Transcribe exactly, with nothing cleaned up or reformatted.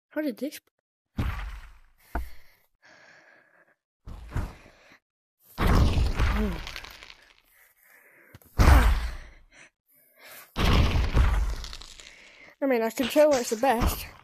How did this? Oh. I mean, I can tell what's the best.